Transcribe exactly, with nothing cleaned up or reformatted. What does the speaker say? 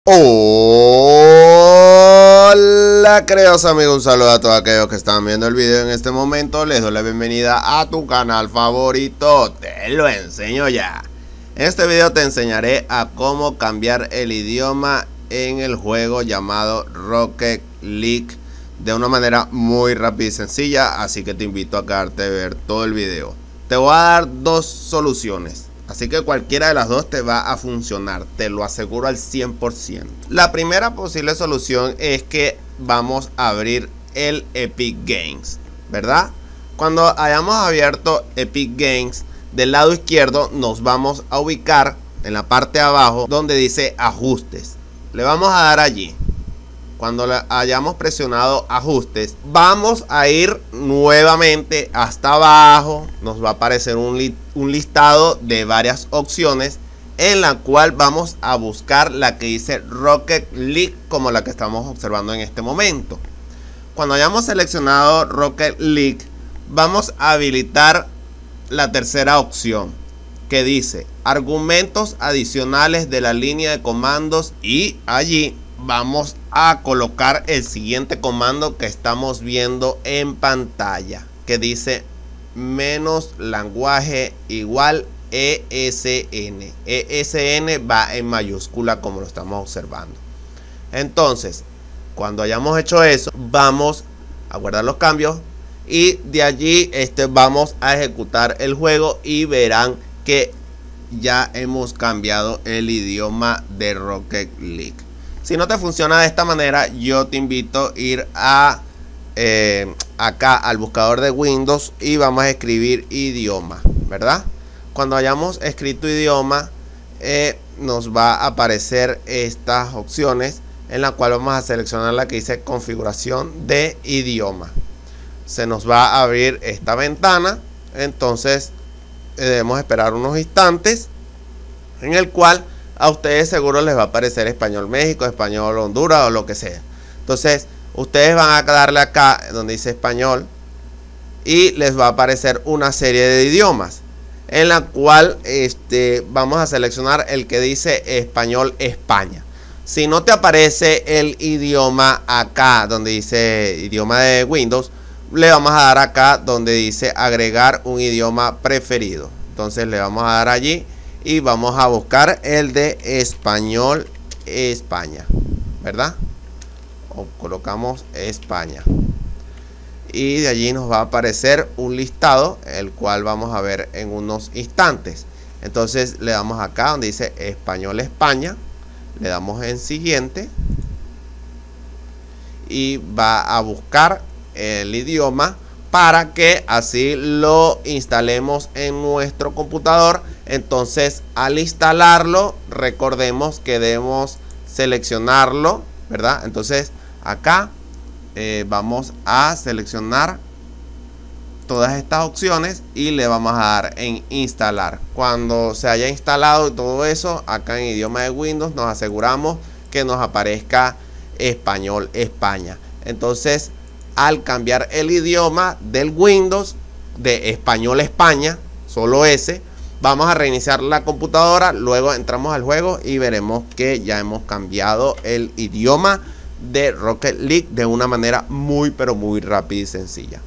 Hola creos amigos, un saludo a todos aquellos que están viendo el video en este momento. Les doy la bienvenida a tu canal favorito, te lo enseño ya. En este video te enseñaré a cómo cambiar el idioma en el juego llamado Rocket League de una manera muy rápida y sencilla, así que te invito a quedarte a ver todo el video. Te voy a dar dos soluciones, así que cualquiera de las dos te va a funcionar, te lo aseguro al cien por ciento. La primera posible solución es que vamos a abrir el Epic Games, ¿verdad? Cuando hayamos abierto Epic Games, del lado izquierdo nos vamos a ubicar en la parte de abajo donde dice ajustes. Le vamos a dar allí. Cuando le hayamos presionado ajustes, vamos a ir nuevamente hasta abajo. Nos va a aparecer un, li un listado de varias opciones en la cual vamos a buscar la que dice Rocket League, como la que estamos observando en este momento. Cuando hayamos seleccionado Rocket League, vamos a habilitar la tercera opción que dice argumentos adicionales de la línea de comandos, y allí vamos a colocar el siguiente comando que estamos viendo en pantalla, que dice menos lenguaje igual E S N. E S N va en mayúscula como lo estamos observando. Entonces, cuando hayamos hecho eso, vamos a guardar los cambios y de allí este, vamos a ejecutar el juego y verán que ya hemos cambiado el idioma de Rocket League. Si no te funciona de esta manera, yo te invito a ir a eh, acá al buscador de Windows y vamos a escribir idioma, ¿verdad? Cuando hayamos escrito idioma, eh, nos va a aparecer estas opciones en la cual vamos a seleccionar la que dice configuración de idioma. Se nos va a abrir esta ventana, entonces eh, debemos esperar unos instantes en el cual a ustedes seguro les va a aparecer español México, español Honduras o lo que sea. Entonces ustedes van a darle acá donde dice español y les va a aparecer una serie de idiomas en la cual este, vamos a seleccionar el que dice español España. Si no te aparece el idioma acá donde dice idioma de Windows, le vamos a dar acá donde dice agregar un idioma preferido. Entonces le vamos a dar allí y vamos a buscar el de español España, ¿verdad? O colocamos España y de allí nos va a aparecer un listado, el cual vamos a ver en unos instantes. Entonces le damos acá donde dice español España, le damos en siguiente y va a buscar el idioma para que así lo instalemos en nuestro computador. Entonces al instalarlo, recordemos que debemos seleccionarlo, ¿verdad? Entonces acá eh, vamos a seleccionar todas estas opciones y le vamos a dar en instalar. Cuando se haya instalado y todo eso, acá en idioma de Windows nos aseguramos que nos aparezca español España. Entonces al cambiar el idioma del Windows de español España, solo ese, vamos a reiniciar la computadora, luego entramos al juego y veremos que ya hemos cambiado el idioma de Rocket League de una manera muy pero muy rápida y sencilla.